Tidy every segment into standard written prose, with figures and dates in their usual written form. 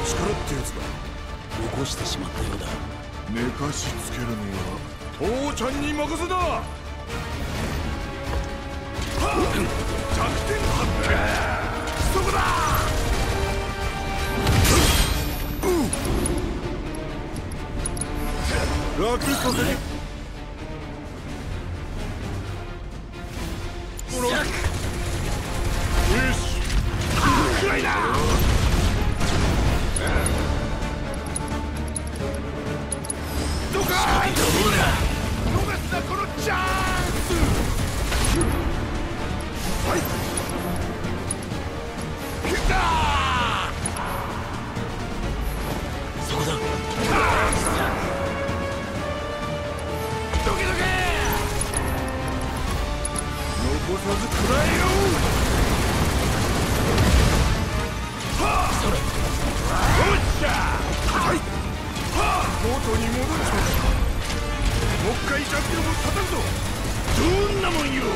力ってやつだ。 起こしてしまったようだ。 寝かしつけるのは父ちゃんに任せだ。弱点そこだ。楽させによしくらいだ。どうか逃すなこのチャンス。はい来た。 そこだ。 どけどけ残さず食らえよ。はあそれおっしゃはい元に戻っちまった。もう一回弱点を叩くぞ。どんなもんよ。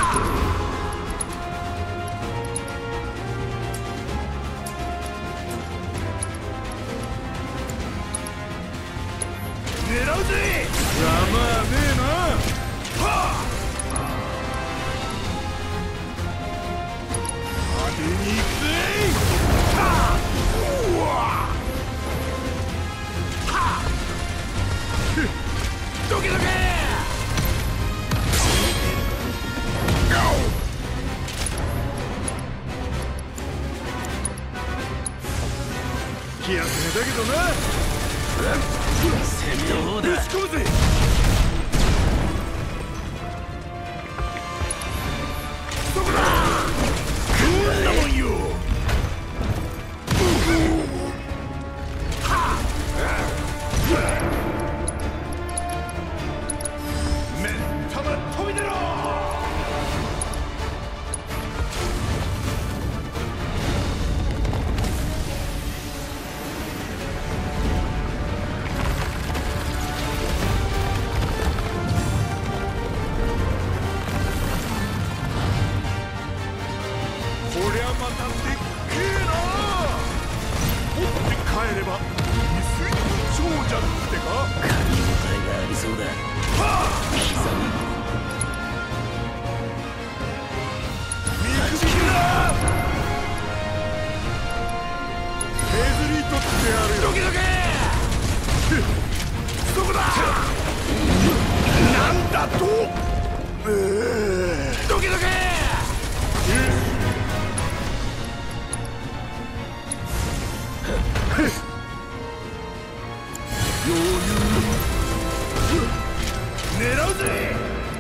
狙うぜ。ざまあねえな。はあ当てに行くぜ。はあうわはあどけどけ。気休めだけどな。 先頭だ。 ぶち込むぜ。そこだ。こんなもんよ。目ん玉飛び出ろ。こりゃまたでっけえな。持って帰れば水の長者ってか。 噛み応えがありそうだ。 はあ刻見くびるな。削り取ってやるよ。どけどけそこだ。なんだと。どけどけ。余裕狙うぜ。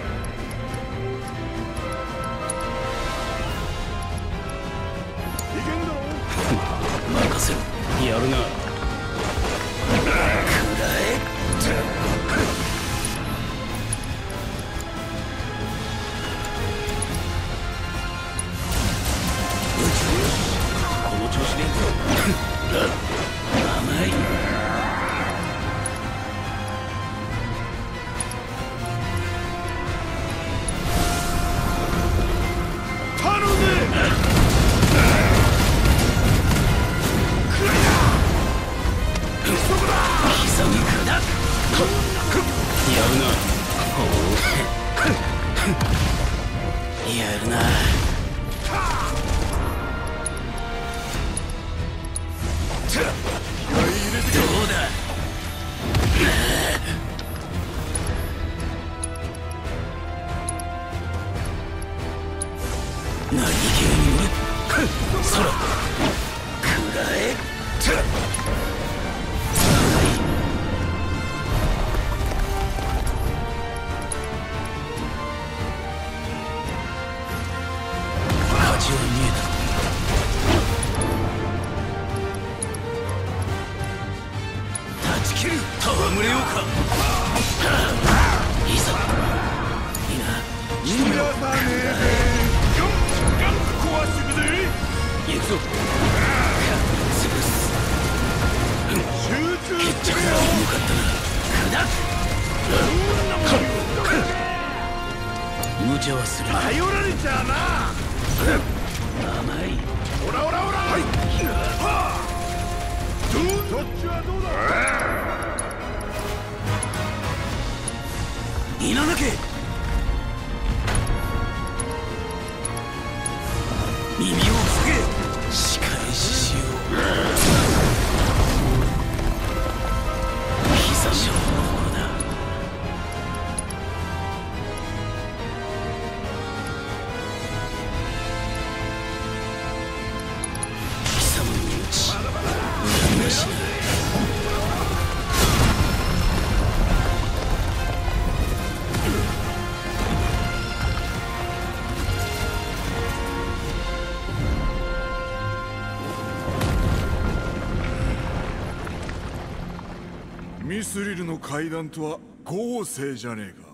いけんだろ。 任せろ。やるな。くらえ。この調子で甘い。 頼むぜ。くらいだ。そこだ。 刻み砕く。やるな。ほうやるな。どうだ。何気に乗る。そらくらえ。勝ちは見えた。断ち切る。戯れようか。いざいいな。 逃がさねえぜ。ガン壊してくぜ。 行くぞ。潰す。 集中決着がしてくれよ。 重かったな。砕く。無茶はするな。 頼られちゃうな。 甘い。 オラオラオラ。はいはあどッチはどうだ。 稲中耳を塞げ。仕返ししよう。貴様のものだ。貴様の命恨みなしだ。 ミスリルの階段とは豪勢じゃねえか。